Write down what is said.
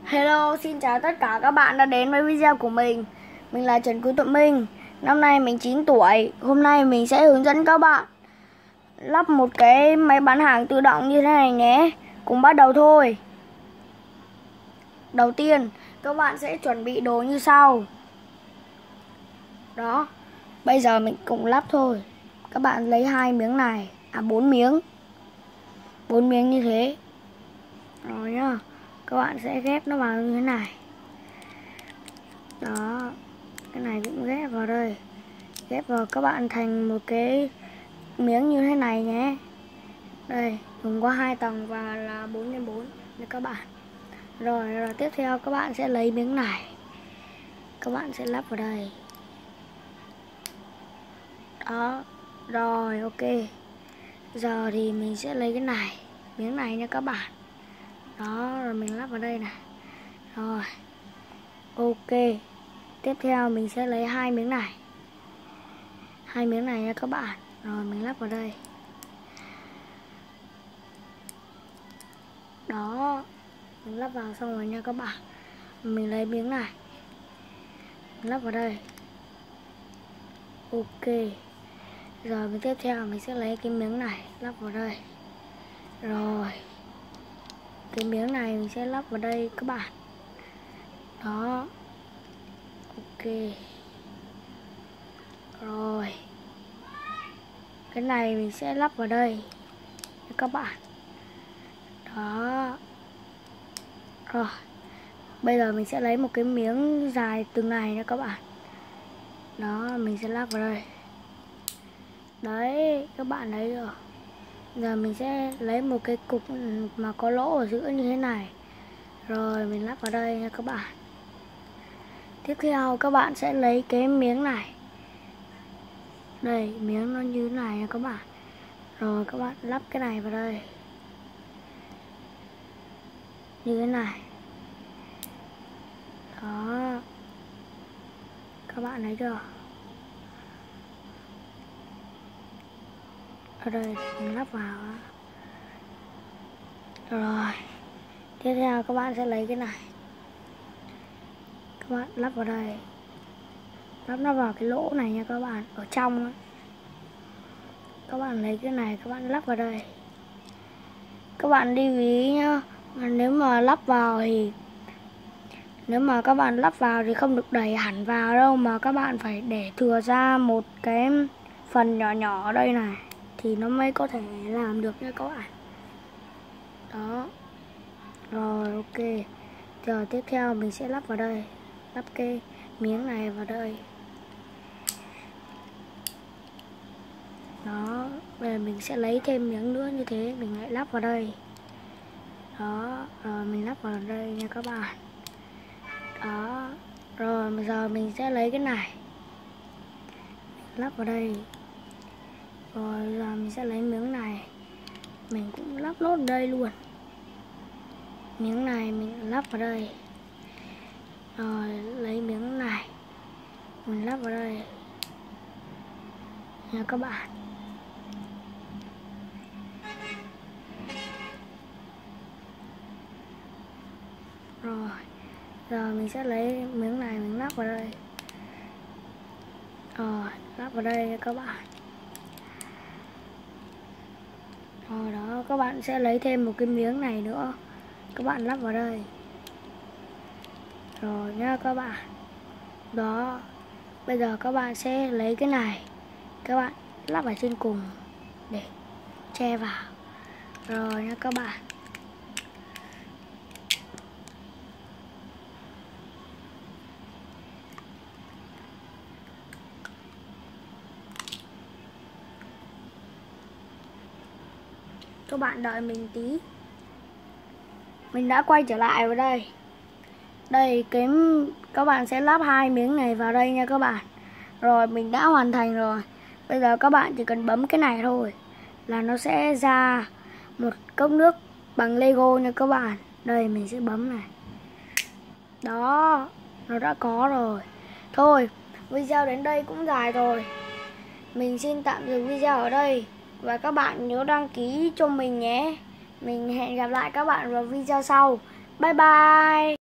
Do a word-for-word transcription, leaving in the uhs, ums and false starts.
Hello, xin chào tất cả các bạn đã đến với video của mình. Mình là Trần Quý Tuệ Minh. Năm nay mình chín tuổi. Hôm nay mình sẽ hướng dẫn các bạn lắp một cái máy bán hàng tự động như thế này nhé. Cùng bắt đầu thôi. Đầu tiên, các bạn sẽ chuẩn bị đồ như sau. Đó. Bây giờ mình cùng lắp thôi. Các bạn lấy hai miếng này, à bốn miếng. bốn miếng như thế. Rồi nhá. Các bạn sẽ ghép nó vào như thế này. Đó. Cái này cũng ghép vào đây. Ghép vào các bạn thành một cái miếng như thế này nhé. Đây, gồm có hai tầng và là bốn nhân bốn để các bạn. Rồi, rồi tiếp theo các bạn sẽ lấy miếng này. Các bạn sẽ lắp vào đây. Đó. Rồi, ok. Giờ thì mình sẽ lấy cái này, miếng này nha các bạn. Đó, rồi mình lắp vào đây này. Rồi. Ok. Tiếp theo mình sẽ lấy hai miếng này. Hai miếng này nha các bạn. Rồi mình lắp vào đây. Đó. Mình lắp vào xong rồi nha các bạn. Mình lấy miếng này. Mình lắp vào đây. Ok. Rồi mình tiếp theo mình sẽ lấy cái miếng này lắp vào đây. Rồi. Cái miếng này mình sẽ lắp vào đây các bạn. Đó. Ok. Rồi. Cái này mình sẽ lắp vào đây các bạn. Đó. Rồi. Bây giờ mình sẽ lấy một cái miếng dài từng này nha các bạn. Đó, mình sẽ lắp vào đây. Đấy, các bạn thấy rồi. Giờ mình sẽ lấy một cái cục mà có lỗ ở giữa như thế này. Rồi mình lắp vào đây nha các bạn. Tiếp theo các bạn sẽ lấy cái miếng này. Đây, miếng nó như thế này nha các bạn. Rồi các bạn lắp cái này vào đây. Như thế này. Đó. Các bạn thấy chưa? Ở đây mình lắp vào. Rồi. Tiếp theo các bạn sẽ lấy cái này. Các bạn lắp vào đây. Lắp nó vào cái lỗ này nha các bạn. Ở trong ấy. Các bạn lấy cái này các bạn lắp vào đây. Các bạn lưu ý nhá. Nếu mà lắp vào thì Nếu mà các bạn lắp vào thì không được đẩy hẳn vào đâu. Mà các bạn phải để thừa ra một cái phần nhỏ nhỏ ở đây này. Thì nó mới có thể làm được nha các bạn. Đó. Rồi ok. Giờ tiếp theo mình sẽ lắp vào đây. Lắp cái miếng này vào đây. Đó. Bây giờ mình sẽ lấy thêm miếng nữa như thế. Mình lại lắp vào đây. Đó. Rồi mình lắp vào đây nha các bạn. Đó. Rồi bây giờ mình sẽ lấy cái này. Mình lắp vào đây. Rồi giờ mình sẽ lấy miếng này. Mình cũng lắp nốt đây luôn. Miếng này mình lắp vào đây. Rồi lấy miếng này. Mình lắp vào đây. Nha các bạn. Rồi. Giờ mình sẽ lấy miếng này mình lắp vào đây. Rồi lắp vào đây nha các bạn. Rồi đó, các bạn sẽ lấy thêm một cái miếng này nữa. Các bạn lắp vào đây. Rồi nha các bạn. Đó. Bây giờ các bạn sẽ lấy cái này. Các bạn lắp ở trên cùng để che vào. Rồi nha các bạn. Các bạn đợi mình tí. Mình đã quay trở lại vào đây. Đây cái các bạn sẽ lắp hai miếng này vào đây nha các bạn. Rồi mình đã hoàn thành rồi. Bây giờ các bạn chỉ cần bấm cái này thôi là nó sẽ ra một cốc nước bằng Lego nha các bạn. Đây mình sẽ bấm này. Đó, nó đã có rồi. Thôi, video đến đây cũng dài rồi. Mình xin tạm dừng video ở đây. Và các bạn nhớ đăng ký cho mình nhé. Mình hẹn gặp lại các bạn vào video sau. Bye bye.